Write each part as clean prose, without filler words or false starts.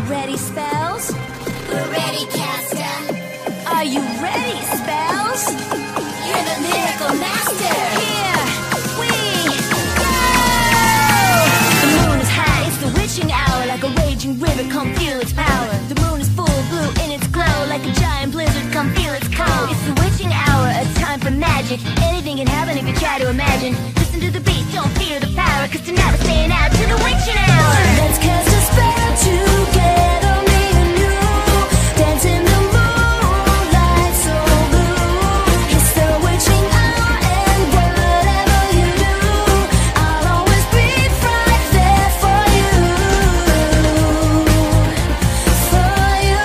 ready, Spells? We're ready, Caster. Are you ready, Spells? You're the miracle master. Here we go! The moon is high, it's the witching hour. Like a raging river, come feel its power. The moon is full blue in its glow. Like a giant blizzard, come feel its cold. It's the witching hour, a time for magic. Anything can happen if you try to imagine. Listen to the beat, don't fear the power. Cause tonight we're staying out to the witching hour. Let's cast a spell together, me and you. Dance in the moonlight so blue. It's the witching hour and whatever you do, I'll always be right there for you. For you.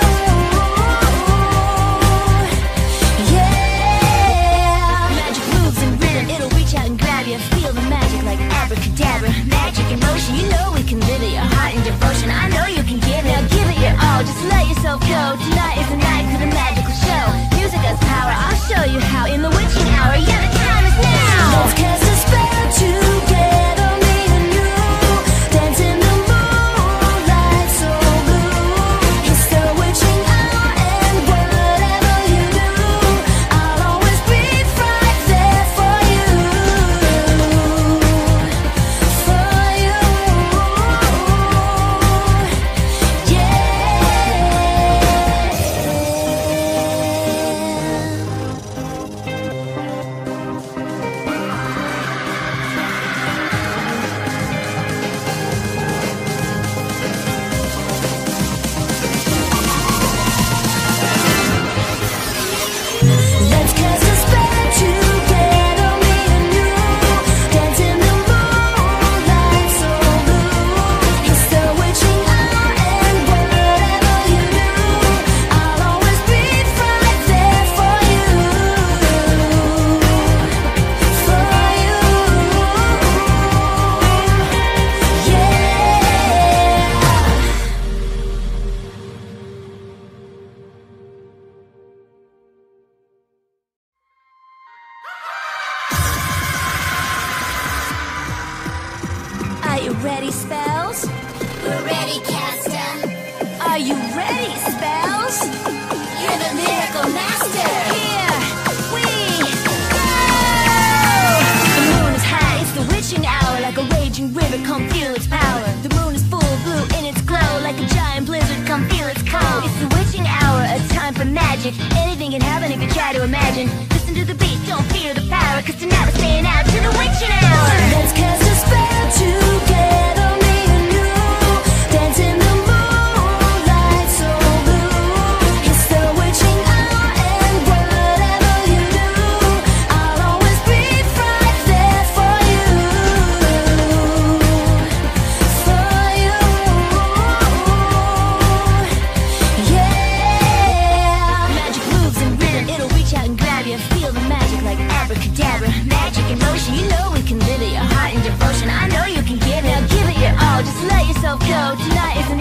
Yeah. Magic moves and rhythm, it'll reach out and grab you. Feel the magic like abracadabra. Magic in motion, you know we can live it. Your heart and devotion, I know you can give it. Now give it your all, just let yourself go. Tonight is the night for the magical show. Music has power, I'll show you how. In the witching hour, yeah, the time is now. Let's cast a spell together, me and you. Dance in the moonlight so blue. It's the witching hour and whatever you do, I'll always be right there for you. For you. Let's cast a spell together, me and you. Dance in the moonlight so blue. It's the witching hour and whatever you do, I'll always be right there for you. For you. Yeah. Are you ready, Spells? We're ready, Caster. Are you ready, Spells? You're the miracle master. Here we go! The moon is high, it's the witching hour. Like a raging river, come feel its power. The moon is full blue in its glow. Like a giant blizzard, come feel its cold. It's the witching hour, a time for magic. Anything can happen if you try to imagine. Listen to the beat, don't fear the power. Cause tonight we're staying out to the witching hour. Let's cast a spell together, me and you. Dance in the moonlight so blue. It's the witching hour and whatever you do, I'll always be right there for you. For you. Yeah. Magic moves and rhythm, it'll reach out and grab you. Feel the magic like abracadabra. Magic in motion, you know we can live it. Your heart and devotion, I know you can give it. Now give it your all, just let yourself go. Tonight is the